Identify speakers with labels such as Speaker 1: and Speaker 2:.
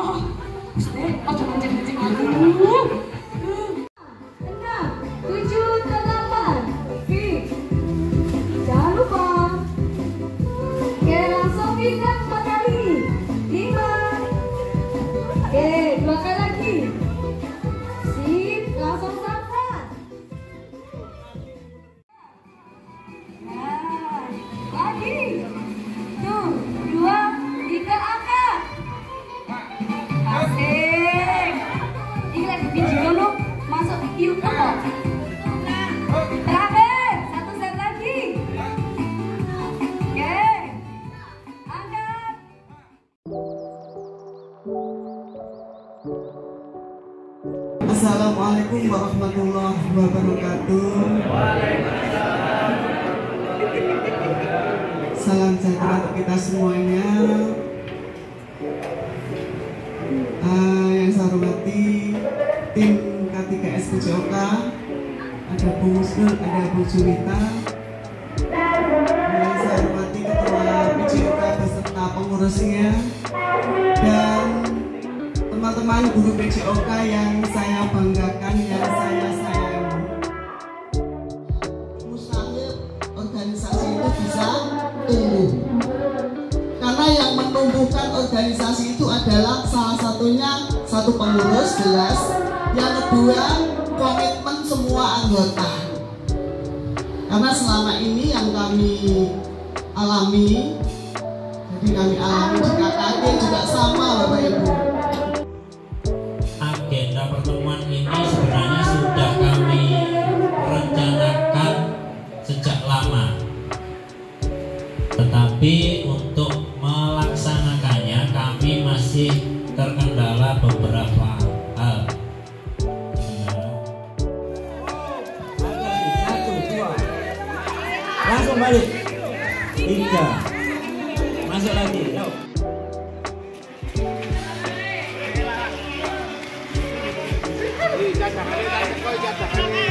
Speaker 1: Ojo mancing-mancing aku. 6, 7, 8. Jangan lupa. Oke, langsung ingat 4 kali. 5. Oke, 2 kali lagi. Sip, langsung sampai. Nah, lagi. Tuh, 2, 3 angkat. Asik. Ini lagi video lu masuk YouTube kok. Terakhir, 1 set lagi. Oke. Angkat.
Speaker 2: Assalamualaikum warahmatullahi wabarakatuh. Salam sejahtera untuk kita semuanya. Yang saya hormati tim K3S PJOK, ada Bu Musnul, ada Bu Junita. Yang saya hormati Ketua PJOK beserta pengurusnya dan teman-teman guru PJOK yang saya banggakan, yang saya sayangi. Mustahil organisasi itu bisa tumbuh, karena yang menumbuhkan organisasi itu adalah salah satunya satu pengurus jelas, yang kedua komitmen semua anggota. Karena selama ini yang kami alami, jadi kami alami di KKD juga sama Bapak Ibu.
Speaker 3: Agenda pertemuan ini sebenarnya sudah kami rencanakan sejak lama, tetapi untuk melaksanakannya kami masih terkendala beberapa hal.
Speaker 4: Satu, dua, langsung balik. 3, masuk lagi. Yuk.
Speaker 5: Jangan